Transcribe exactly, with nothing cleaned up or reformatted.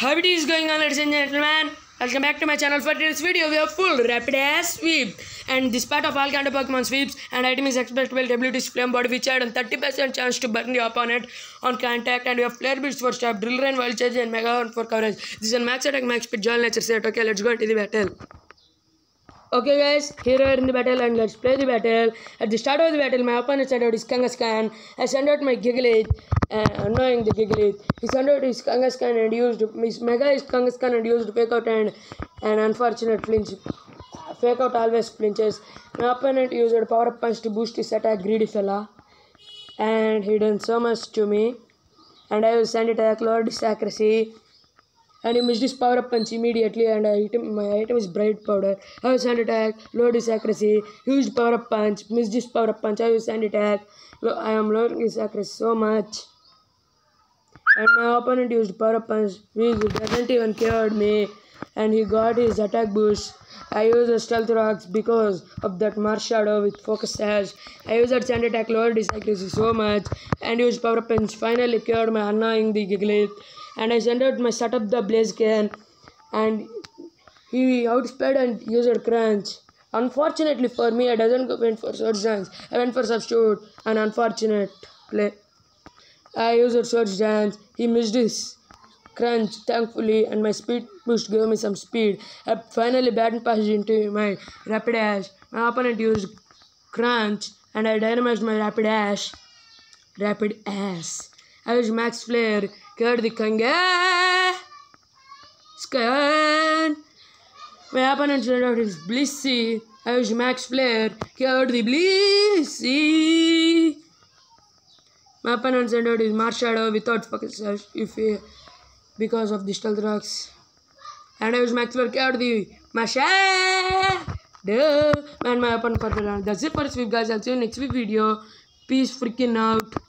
How it is going on, ladies and gentlemen? Welcome back to my channel. For this video, we have full rapid ass sweep, and this part of all kind of Pokemon sweeps and item is expectable abilities flame body which add on thirty percent chance to burn the opponent on contact, and we have flare beats for stab, drill rain, wild charge, and mega horn for coverage. This is a max attack, max speed, dual nature set. Okay, let's go into the battle. Okay guys, here we are in the battle and let's play the battle. At the start of the battle, my opponent sent out his Kangaskhan. I sent out my Gigalith, uh, annoying the Gigalith. He sent out his Kangaskhan and used his Mega his Kangaskhan and used Fake Out and an unfortunate flinch. Fake Out always flinches. My opponent used a Power Up Punch to boost his attack, greedy fella. And he done so much to me. And I will send attack, lowered his accuracy. And he missed his power up punch immediately, and I hit him, my item is bright powder. I will sand attack, lowered his accuracy, used power up punch, missed his power up punch. I will sand attack, I am lowering his accuracy so much. And my opponent used power up punch, which doesn't even cured me, and he got his attack boost. I used a stealth rocks because of that Marshadow with focus sash. I used a sand attack, lowered his accuracy so much, and used power up punch. Finally cured my annoying the Gigalith. And I sent out my setup the Blaziken, and he outsped and used crunch. Unfortunately for me, I doesn't go went for Surge Dance. I went for substitute. An unfortunate play. I used Surge Dance. He missed his crunch, thankfully, and my speed boost gave me some speed. I finally batted passed into my rapid ash. My opponent used crunch, and I dynamized my rapid ash. Rapid ass. I used max flare. Cured the Kangaskhan. My opponent sent out his Blissey. I used max flare. Cured the Blissey. My opponent sent out his Marshadow without focus if he, because of the stealth rocks. And I used max flare. Cured the Marshadow. Man, my opponent purple. That's it for this week, guys. I'll see you next week video. Peace freaking out.